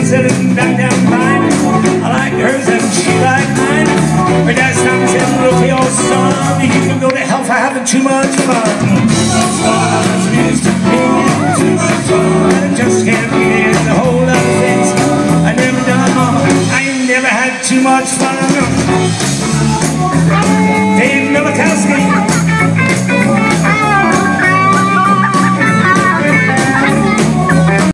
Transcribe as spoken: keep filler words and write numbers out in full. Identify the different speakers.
Speaker 1: sitting back down fine. I like hers and she like mine. But that's time said, look to your son, you can go to hell for having too much fun. Too much fun is to me, too much fun. I just can't be in a whole lot of things I never done. I ain't never had too much fun.